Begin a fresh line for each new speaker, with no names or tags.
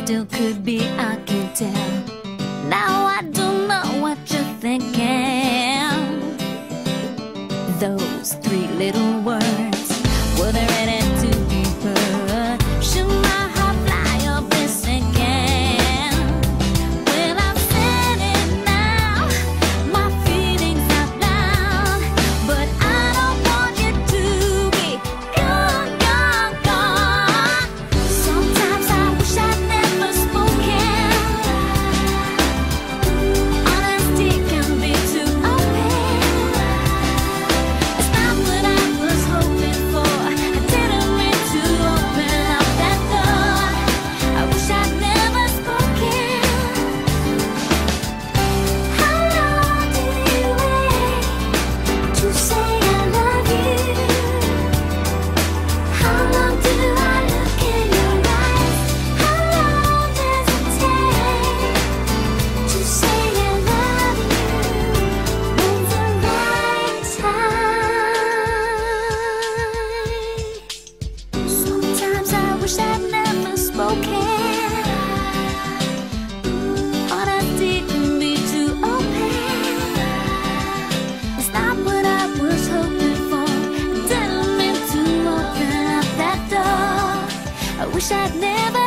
still could be, I can tell. Now I don't know what you're thinking. Those three little words, were they ready to be heard? Should my heart fly or be sinking? Well, I've said it now, my feelings are down, but I don't want you to be gone, gone, gone. Sometimes I wish I'd never spoken. Honesty can be too open. It's not what I was hoping for. I didn't mean to open up that door. I wish I'd never spoken. How long do you wait to say I love you? How long do I look in your eyes? How long does it take to say I love you? When's the right time? Sometimes I wish I'd never spoken. Honesty can be too open. It's not what I was hoping for. I didn't mean to open up that door. I wish I'd never